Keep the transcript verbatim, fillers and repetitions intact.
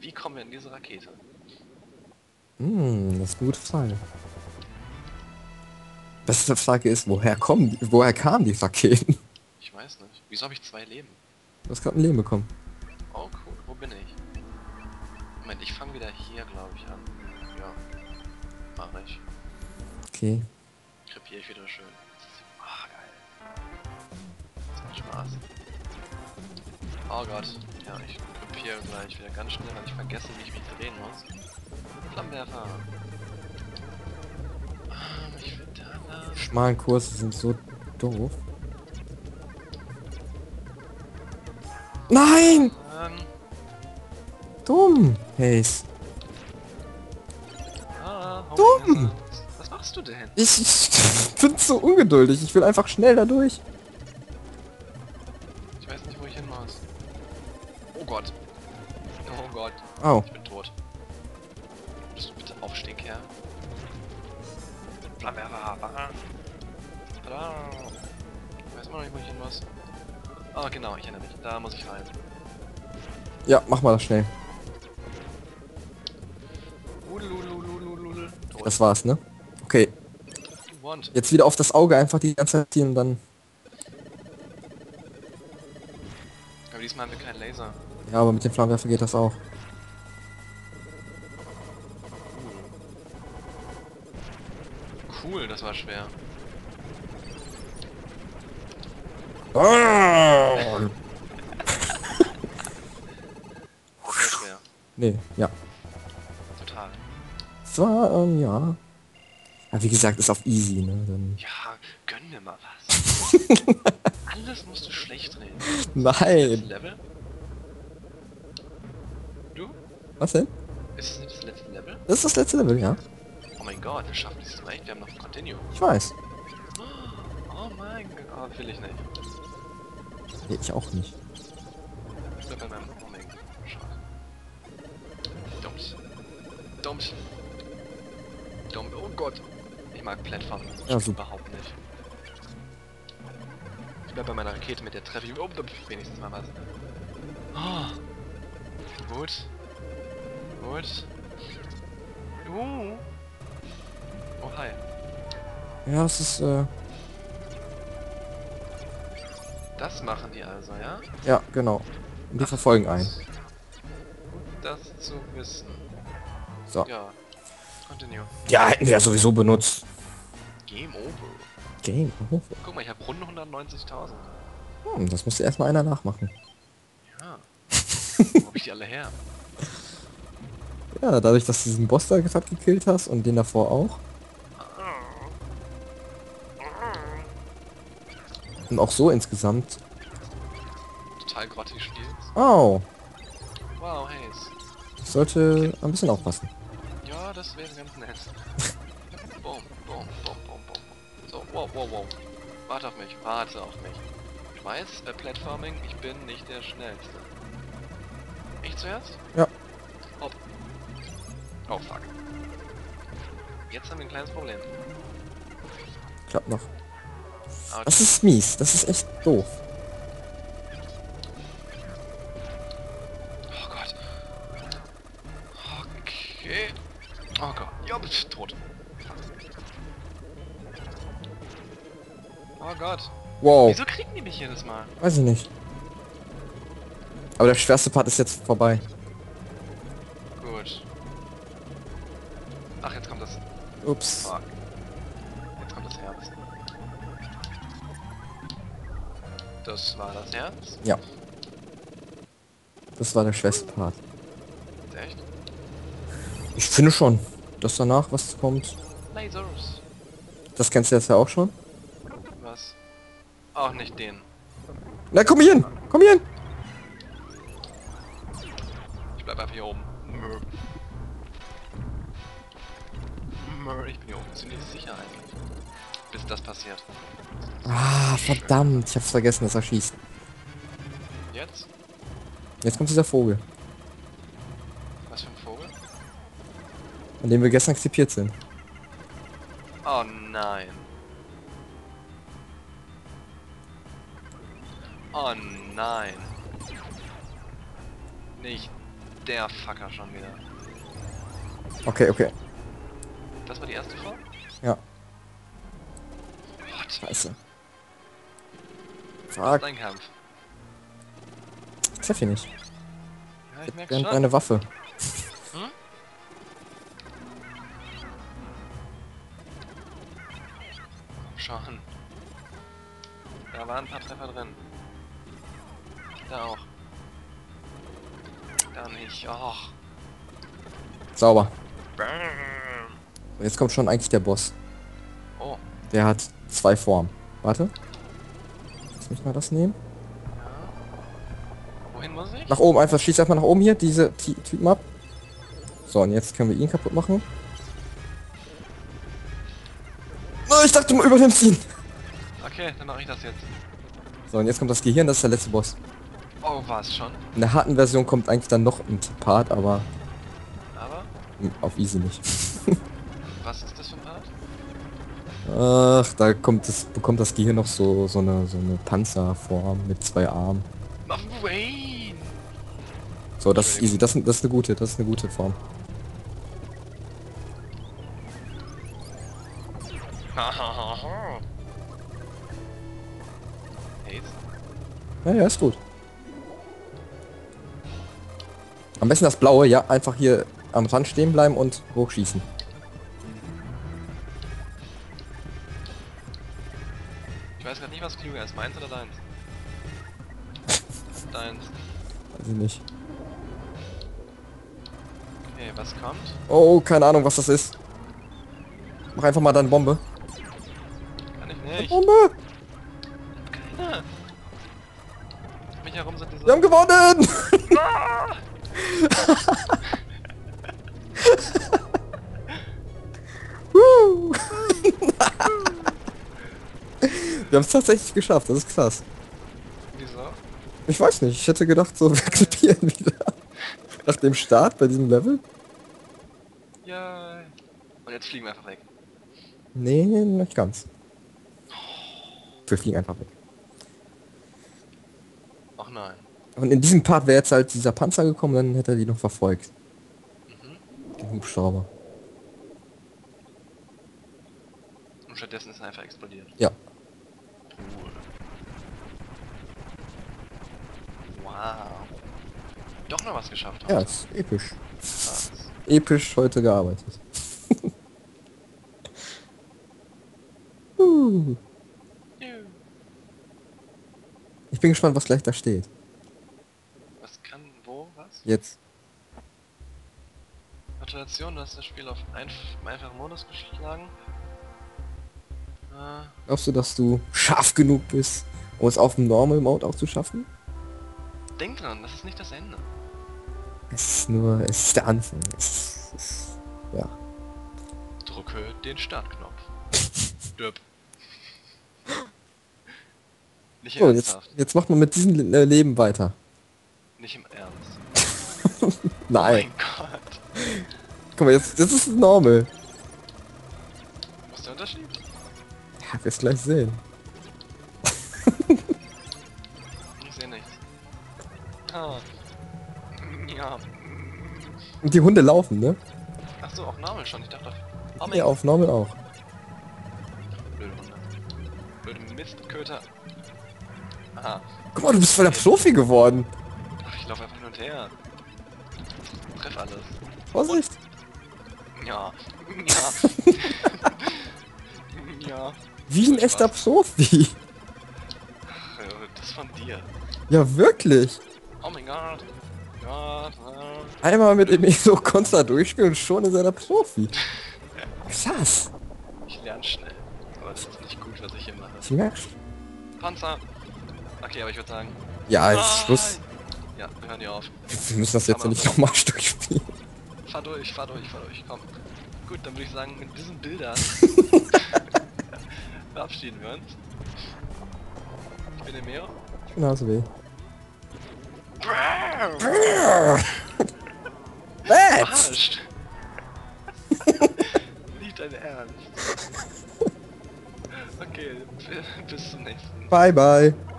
Wie kommen wir in diese Rakete? Hm, das ist eine gute Frage. Beste Frage ist, woher kommen, die- woher kamen die Raketen? Ich weiß nicht. Wieso habe ich zwei Leben? Du hast gerade ein Leben bekommen. Oh cool, wo bin ich? Moment, ich fange wieder hier, glaube ich, an. Ja, mache ich. Okay. Krepiere ich wieder schön. Ah, geil. Das macht Spaß. Oh Gott. Ja, ich krepiere gleich wieder ganz schnell, weil ich vergesse, wie ich mich drehen muss. Flammenwerfer. Ah, ich will da lang. Schmalen Kurse sind so doof. Nein! Lang. Dumm! Haze. Ah, hau Dumm! mir in den Sand. Was machst du denn? Ich, ich bin so ungeduldig. Ich will einfach schnell da durch. Ich weiß nicht, wo ich hin muss. Oh Gott. Oh Gott. Au. Ich bin tot. Würdest du bitte aufstehen, Kerl? Flammenwerfer. Tada. Ich weiß immer noch nicht, wo ich hin muss. Ah, genau, ich erinnere mich. Da muss ich rein. Ja, mach mal das schnell. Ulululululul. Tot. Das war's, ne? Okay. Want. Jetzt wieder auf das Auge einfach die ganze Zeit ziehen und dann... Aber diesmal haben wir keinen Laser. Ja, aber mit dem Flammenwerfer geht das auch. Cool, das war schwer. Ah! Sehr schwer. Nee, ja. Total. Es war, ähm, ja. Ja, wie gesagt, ist auf easy, ne? Dann... Ja, gönn mir mal was. Alles musst du schlecht reden. Das Nein! Level? Du? Was denn? Ist es nicht das letzte Level? Das ist das letzte Level, ja. Oh mein Gott, wir schaffen dieses Mal echt. Wir haben noch ein Continue. Ich weiß. Oh mein Gott. Oh, will ich nicht. Nee, ich auch nicht. Ich bleib bei meinem... Oh mein Gott. Schade. Dumms. Dumms. Dumm. Oh Gott. Ich mag Plattformen. Ja, Ich super. überhaupt nicht. Ich bleib bei meiner Rakete, mit der treffe ich... Oh, da wenigstens mal was. Oh. Gut. Gut. Uh. Oh, hi. Ja, es ist, äh... Das machen die also, ja? Ja, genau. Und die verfolgen einen. Gut, das zu wissen. So. Ja. Continue. Ja, hätten wir ja sowieso benutzt. Game over. Game over. Guck mal, ich habe rund hundertneunzigtausend. Hm, das musste erstmal einer nachmachen. Ja. Wo hab ich die alle her? Ja, dadurch, dass du diesen Boss da gerade gekillt hast und den davor auch. Und auch so insgesamt. Total grottig spielst. Oh, Wow, Haze. ich sollte ein bisschen aufpassen. Ja, das wäre ganz nett. Boom, boom, boom, boom, boom. So, wow, wow, wow. Warte auf mich, warte auf mich. Ich weiß, bei Platforming, ich bin nicht der Schnellste. Ich zuerst? Ja. Hopp. Oh, fuck. Jetzt haben wir ein kleines Problem. Klappt noch. Aber Das ist mies. Das ist echt doof. oh Gott. Okay. Oh Gott. Ja, bist tot. Oh Gott. Wow. Wieso kriegen die mich jedes Mal? Weiß ich nicht. Aber der schwerste Part ist jetzt vorbei. Gut. Ach, jetzt kommt das... Ups. Fuck. Jetzt kommt das Herz. Das war das Herz? Ja. Das war der schwerste Part. Echt? Ich finde schon, dass danach was kommt. Lasers. Das kennst du jetzt ja auch schon. Was? Auch nicht den. Na, komm hier hin! Komm hier hin! Ich bleib einfach hier oben. Mör. Mör, ich bin hier oben ziemlich sicher eigentlich. Bis das passiert. Ah, verdammt. Ich hab's vergessen, dass er schießt. Jetzt? Jetzt kommt dieser Vogel, Was für ein Vogel? an dem wir gestern exzipiert sind. Oh nein. Oh nein. Nicht der Fucker schon wieder. Okay, okay. Das war die erste Form? Ja. Gott, Scheiße. das Fuck. ist ein Kampf. Treff ihn nicht. Ja, ich merk's Während schon. meine Waffe. Hm? Schon. Da waren ein paar Treffer drin. Da auch. Da nicht. Och. Sauber. Bam. So, jetzt kommt schon eigentlich der Boss. Oh. Der hat zwei Formen. Warte. Lass mich mal das nehmen. Ja. Wohin muss ich? Nach oben, einfach schieß erstmal nach oben hier, diese Ty Typen ab. So, und jetzt können wir ihn kaputt machen. Oh, ich dachte, du übernimmst ihn. Okay, dann mache ich das jetzt. So, und jetzt kommt das Gehirn, das ist der letzte Boss. Oh, war's schon? In der harten Version kommt eigentlich dann noch ein Part, aber Aber? auf easy nicht. Was ist das für ein Part? Ach, da kommt das, bekommt das Gehirn noch so, so eine, so eine Panzerform mit zwei Armen. Mach Wayne! So, das ist easy, das, das ist eine gute, das ist eine gute Form. Haze? Ja, ja, ist gut. Am besten das blaue, ja, einfach hier am Rand stehen bleiben und hochschießen. Ich weiß gerade nicht, was klüger ist, meins oder deins? Deins. Weiß ich nicht. Okay, was kommt? Oh, keine Ahnung, was das ist. Mach einfach mal deine Bombe. Kann ich nicht. Bombe! Keine. Um mich herum sind diese... Wir haben gewonnen! Ah! Woo! Wir haben es tatsächlich geschafft, das ist krass. Wieso? Ich weiß nicht, ich hätte gedacht, so wir akzeptieren wieder. Nach dem Start bei diesem Level? Ja. Und jetzt fliegen wir einfach weg. Nee, nicht ganz. Wir fliegen einfach weg. Ach nein. Und in diesem Part wäre jetzt halt dieser Panzer gekommen, dann hätte er die noch verfolgt. Mhm. Den Hubschrauber. Und stattdessen ist er einfach explodiert. Ja. Cool. Wow. Doch noch was geschafft. Ja, heute. ist episch. Krass. Episch heute gearbeitet. uh. Juhu. Ich bin gespannt, was gleich da steht. Was kann, wo, was? Jetzt. Gratulation, du hast das Spiel auf einf einfachen Modus geschlagen. Äh, Glaubst du, dass du scharf genug bist, um es auf dem Normal Mode auch zu schaffen? denk dran, das ist nicht das Ende. Es ist nur, es ist der Anfang. Es ist, ja. Drücke den Startknopf. Stirb. Nicht So, jetzt, ernsthaft. jetzt macht man mit diesem äh, Leben weiter. Nicht im Ernst. Nein. Oh mein Gott. Guck mal, jetzt, jetzt ist es normal. Was ist der Unterschied? Ja, wirst gleich sehen. Ich sehe nichts. Ah. Ja. Und die Hunde laufen, ne? Ach so, auch normal schon. Ich dachte doch... Oh mein Ja, auf normal auch. Blöde Hunde. Blöde Mistköter. Aha. Guck mal, du bist voll der Profi geworden. Ach, ich laufe einfach hin und her. Treff alles. Vorsicht. Ja. Ja. Ja. Wie ein Voll echter Spaß. Profi. Ach, das von dir. Ja, wirklich. Oh mein Gott. Gott. äh. Einmal mit dem so Konter durchspielen und schon ist er der Profi. Krass. Ich lerne schnell. Aber das ist nicht gut, was ich hier mache. Ich merk's. Panzer. Okay, aber ich würde sagen... Ja, jetzt Nein! Schluss. Ja, wir hören hier auf. Wir müssen das jetzt ja nicht nochmal durchspielen. Fahr durch, fahr durch, fahr durch, komm. Gut, dann würde ich sagen, mit diesen Bildern verabschieden wir uns. Ich bin der Meo. Ich bin Haseweh. Verarscht. Nicht dein Ernst. Okay, bis zum nächsten. Bye bye.